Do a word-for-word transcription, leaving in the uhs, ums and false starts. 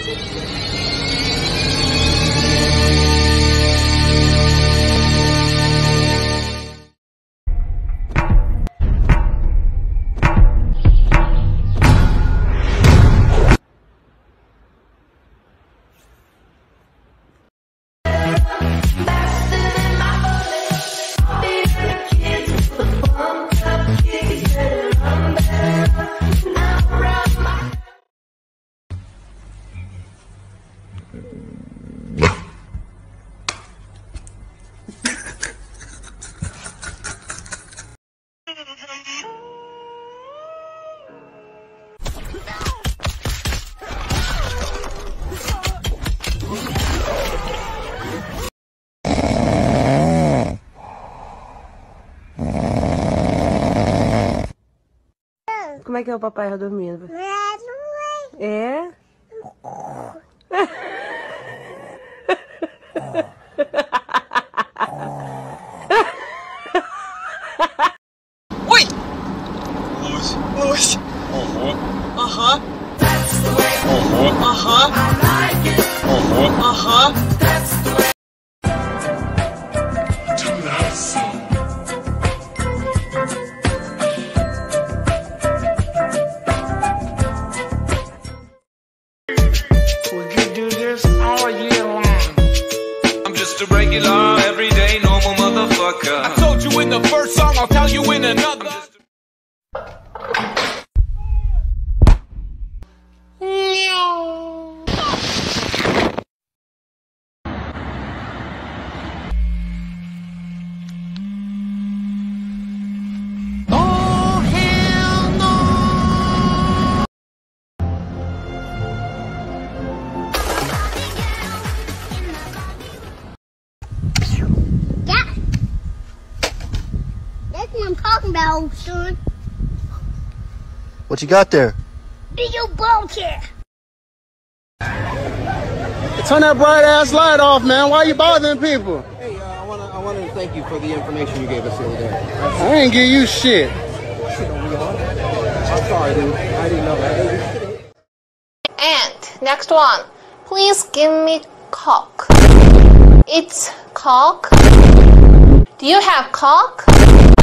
Como é que é o papai dormindo? É? Ui! Luz, luz. Aham. Aham. Aham. Aham. Aham. A regular, everyday, normal motherfucker. I told you in the first song, I'll tell you in another. Oh, hell no! That's what I'm talking about, old son. What you got there? Big old ball chair. Turn that bright ass light off, man. Why you bothering people? Hey, uh, I want to I wanted to thank you for the information you gave us the other day. I ain't give you shit. Shit on me, huh? I'm sorry, dude. I didn't know that. And next one. Please give me cock. It's cock. Do you have cock?